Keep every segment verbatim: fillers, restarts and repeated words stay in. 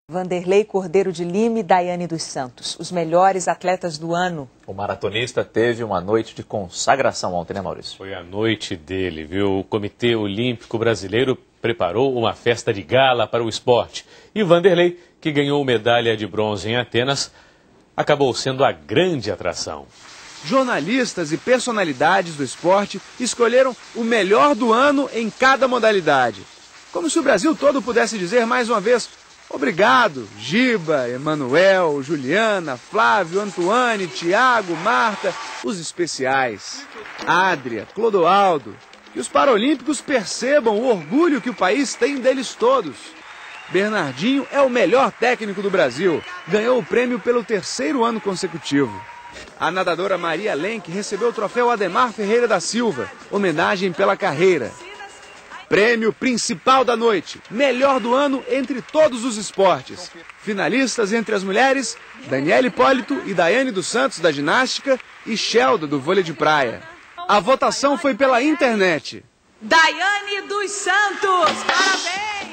Vanderlei Cordeiro de Lima e Daiane dos Santos, os melhores atletas do ano. O maratonista teve uma noite de consagração ontem, né, Maurício? Foi a noite dele, viu? O Comitê Olímpico Brasileiro preparou uma festa de gala para o esporte. E Vanderlei, que ganhou medalha de bronze em Atenas, acabou sendo a grande atração. Jornalistas e personalidades do esporte escolheram o melhor do ano em cada modalidade. Como se o Brasil todo pudesse dizer mais uma vez: obrigado, Giba, Emanuel, Juliana, Flávio, Antoine, Tiago, Marta, os especiais, Adria, Clodoaldo. Que os paralímpicos percebam o orgulho que o país tem deles todos. Bernardinho é o melhor técnico do Brasil, ganhou o prêmio pelo terceiro ano consecutivo. A nadadora Maria Lenk recebeu o troféu Ademar Ferreira da Silva, homenagem pela carreira. Prêmio principal da noite, melhor do ano entre todos os esportes. Finalistas entre as mulheres, Daniela Hipólito e Daiane dos Santos, da ginástica, e Shelda, do vôlei de praia. A votação foi pela internet. Daiane dos Santos, parabéns!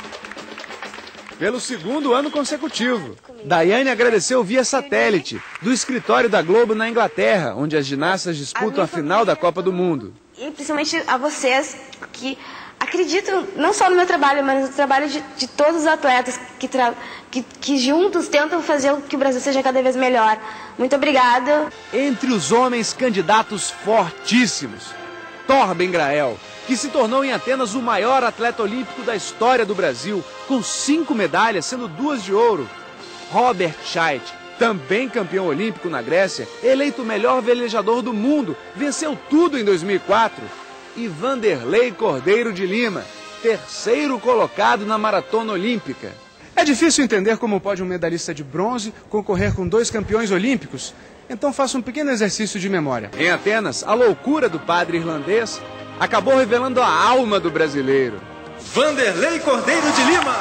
Pelo segundo ano consecutivo. Daiane agradeceu via satélite, do escritório da Globo na Inglaterra, onde as ginastas disputam a final da Copa do Mundo. E principalmente a vocês que acreditam não só no meu trabalho, mas no trabalho de, de todos os atletas que, tra... que, que juntos tentam fazer com que o Brasil seja cada vez melhor. Muito obrigada. Entre os homens candidatos fortíssimos, Torben Grael, que se tornou em Atenas o maior atleta olímpico da história do Brasil, com cinco medalhas, sendo duas de ouro. Robert Scheidt, também campeão olímpico na Grécia, eleito o melhor velejador do mundo, venceu tudo em dois mil e quatro. E Vanderlei Cordeiro de Lima, terceiro colocado na maratona olímpica. É difícil entender como pode um medalhista de bronze concorrer com dois campeões olímpicos, então faça um pequeno exercício de memória. Em Atenas, a loucura do padre irlandês acabou revelando a alma do brasileiro. Vanderlei Cordeiro de Lima!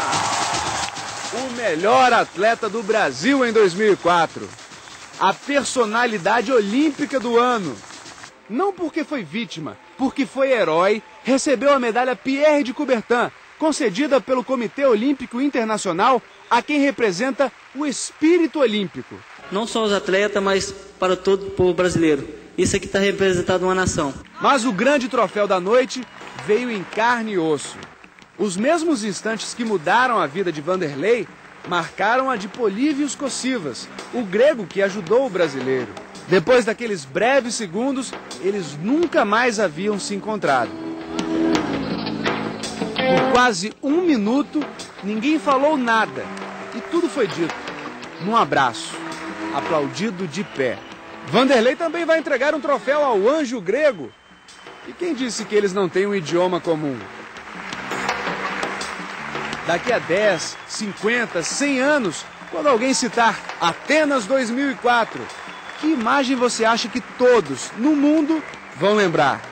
O melhor atleta do Brasil em dois mil e quatro. A personalidade olímpica do ano. Não porque foi vítima, porque foi herói, recebeu a medalha Pierre de Coubertin, concedida pelo Comitê Olímpico Internacional, a quem representa o espírito olímpico. Não só os atletas, mas para todo o povo brasileiro. Isso aqui está representado uma nação. Mas o grande troféu da noite veio em carne e osso. Os mesmos instantes que mudaram a vida de Vanderlei marcaram a de Polívios Kosivas, o grego que ajudou o brasileiro. Depois daqueles breves segundos, eles nunca mais haviam se encontrado. Por quase um minuto, ninguém falou nada. E tudo foi dito num abraço, aplaudido de pé. Vanderlei também vai entregar um troféu ao anjo grego. E quem disse que eles não têm um idioma comum? Daqui a dez, cinquenta, cem anos, quando alguém citar Atenas dois mil e quatro, que imagem você acha que todos no mundo vão lembrar?